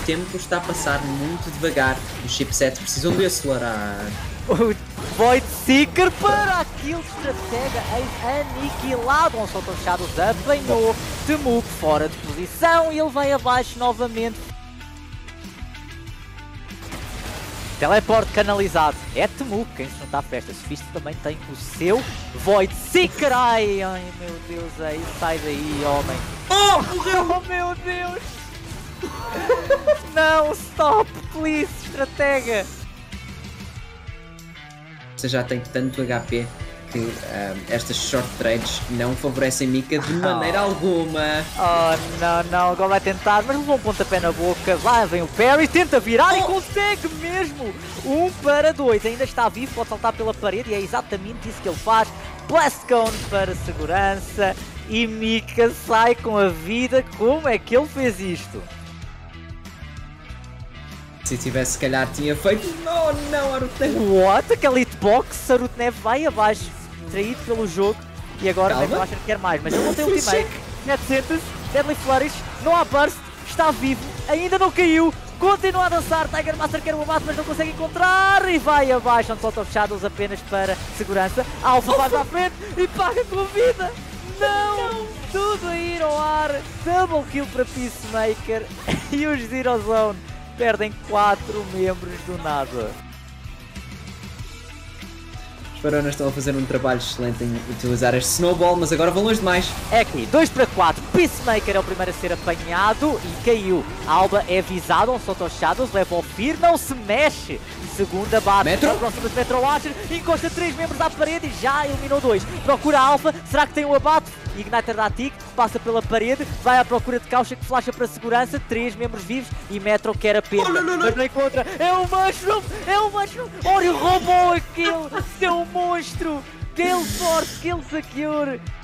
tempo está a passar muito devagar. Os chipsets precisam de acelerar. O Void Seeker para aquele estratega aniquilado. Um Salt of Shadows apanhou Temuk fora de posição e ele vai abaixo novamente. Teleporte canalizado. É Temuk quem se junta à festa. Sofista também tem o seu Void Seeker. Ai meu Deus, aí sai daí, homem. Oh, morreu! Oh meu Deus! Não, stop, please, estratega. Você já tem tanto HP que estas short trades não favorecem Mika de maneira alguma. Oh não, agora vai tentar, mas levou um pontapé na boca. Lá vem o parry, tenta virar e consegue mesmo. 1-2, ainda está vivo, pode saltar pela parede e é exatamente isso que ele faz. Blast Cone para segurança e Mika sai com a vida. Como é que ele fez isto? Se tivesse, se calhar, tinha feito. Oh não, Arutnev! What? Aquela hitbox, Arutnev vai abaixo, traído pelo jogo e agora deve achar que quer mais, mas ele não tem ultimate. 700, Deadly Flourish, não há burst, está vivo, ainda não caiu, continua a dançar. Tiger Master quer o abate, mas não consegue encontrar e vai abaixo. Um Salt of Shadows apenas para segurança. Alpha vai para a frente e paga com a vida. Não! Tudo a ir ao ar, double kill para Peacemaker e os Zero Zone perdem 4 membros do nada. Os Baronas estão a fazer um trabalho excelente em utilizar este Snowball, mas agora vão longe demais. É aqui, 2-4, Peacemaker é o primeiro a ser apanhado e caiu. Alba é visado, um Salt of Shadows, leva ao Fear, não se mexe. Segunda bate, Metro? próxima de Metro Watcher, encosta 3 membros à parede e já eliminou 2. Procura a Alpha, será que tem um abate? Igniter da Tic, passa pela parede, vai à procura de Caucha que flasha para segurança, 3 membros vivos e Metro quer a perda, mas não encontra. É o Mushroom! É o Mushroom! Ori roubou aquele, seu monstro! Gale Force, Kill Secure